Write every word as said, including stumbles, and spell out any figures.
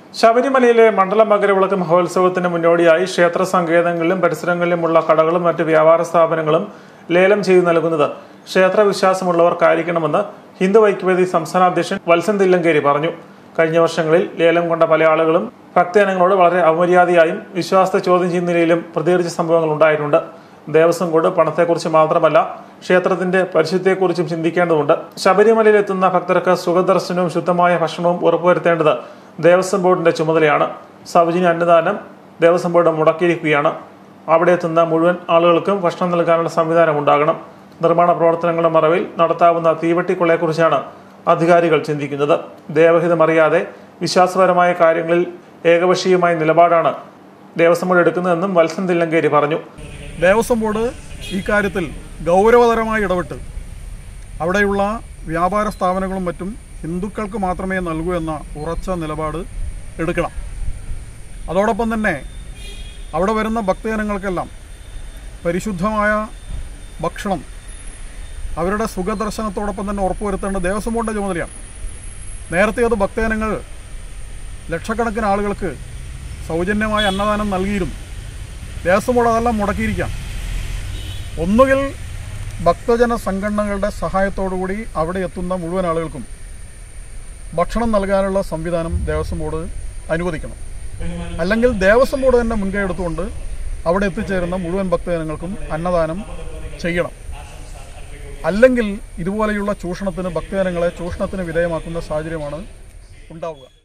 ശബരിമലയിലെ മണ്ഡല മകരവിളക്ക് മഹോത്സവത്തിന് മുന്നോടിയായി ക്ഷേത്ര സങ്കേതങ്ങളിലും പരിസരങ്ങളിലുമുള്ള കടകളും മറ്റ് വ്യാപാര സ്ഥാപനങ്ങളും ലേലം ചെയ്തു നൽകുന്നത് ക്ഷേത്ര വിശ്വാസമുള്ളവർക്കായിരിക്കണമെന്ന് ഹിന്ദു ഐക്യവേദി സംസ്ഥാന അധ്യക്ഷൻ വത്സൻ തില്ലങ്കേരി പറഞ്ഞു. കഴിഞ്ഞ വർഷങ്ങളിൽ ലേലം കൊണ്ട പല ആളുകളും ഭക്തജനങ്ങളോട് വളരെ അമര്യാദയായും വിശ്വാസത്തെ ചോദ്യം ചെയ്യുന്ന നിലയിലും പ്രതികരിച്ച സംഭവങ്ങൾ ഉണ്ടായിട്ടുണ്ട്. ദേവസ്വം ബോർഡ് പണത്തെക്കുറിച്ച് മാത്രമല്ല ക്ഷേത്രത്തിന്റെ പരിശുദ്ധിയെക്കുറിച്ചും ചിന്തിക്കേണ്ടതുണ്ട്. ശബരിമലയിൽ എത്തുന്ന ഭക്തർക്ക് സുഖദർശനവും ശുദ്ധമായ ഭക്ഷണവും ഉറപ്പുവരുത്തേണ്ടത് ദേവസ്വം ബോർഡിന്റെ ചുമതലയാണ്. സൗജന്യ അന്നദാനം ദേവസ്വം ബോർഡ് മുടക്കിയിരിക്കുകയാണ്. അവിടെ എത്തുന്ന മുഴുവൻ ആളുകൾക്കും ഭക്ഷണം നൽകാനുള്ള സംവിധാനം ഉണ്ടാകണം. നിർമ്മാണ പ്രവർത്തനങ്ങളുടെ മറവിൽ നടത്താവുന്ന തീവെട്ടിക്കൊള്ളയെക്കുറിച്ചാണ് അധികാരികൾ ചിന്തിക്കുന്നത്. ദേവഹിതമറിയാതെ വിശ്വാസപരമായ കാര്യങ്ങളിൽ ഏകപക്ഷീയമായ നിലപാടാണ് ദേവസ്വം ബോർഡ് എടുക്കുന്നതെന്നും വത്സൻ തില്ലങ്കേരി പറഞ്ഞു. ദേവസ്വം ബോർഡ് ഈ കാര്യത്തിൽ ഗൗരവതരമായി ഇടപെട്ട് അവിടെയുള്ള വ്യാപാര സ്ഥാപനങ്ങളും മറ്റും ഹിന്ദുക്കൾക്ക് മാത്രമേ നൽകൂ എന്ന ഉറച്ച നിലപാട് എടുക്കണം. അതോടൊപ്പം തന്നെ അവിടെ വരുന്ന ഭക്തജനങ്ങൾക്കെല്ലാം പരിശുദ്ധമായ ഭക്ഷണം അവരുടെ സുഖദർശനത്തോടൊപ്പം തന്നെ ഉറപ്പുവരുത്തേണ്ട ദേവസ്വം ബോർഡിൻ്റെ ചുമതലയാണ്. നേരത്തെ അത് ഭക്തജനങ്ങൾ ലക്ഷക്കണക്കിന് ആളുകൾക്ക് സൗജന്യമായ അന്നദാനം നൽകിയിരുന്നു. ദേവസ്വം ബോർഡ് അതെല്ലാം മുടക്കിയിരിക്കാം. ഒന്നുകിൽ ഭക്തജന സംഘടനകളുടെ സഹായത്തോടുകൂടി അവിടെ എത്തുന്ന മുഴുവൻ ആളുകൾക്കും ഭക്ഷണം നൽകാനുള്ള സംവിധാനം ദേവസ്വം ബോർഡ് അനുവദിക്കണം. അല്ലെങ്കിൽ ദേവസ്വം ബോർഡ് തന്നെ മുൻകൈ എടുത്തുകൊണ്ട് അവിടെ എത്തിച്ചേരുന്ന മുഴുവൻ ഭക്തജനങ്ങൾക്കും അന്നദാനം ചെയ്യണം. അല്ലെങ്കിൽ ഇതുപോലെയുള്ള ചൂഷണത്തിന് ഭക്തജനങ്ങളെ ചൂഷണത്തിന് വിധേയമാക്കുന്ന സാഹചര്യമാണ് ഉണ്ടാവുക.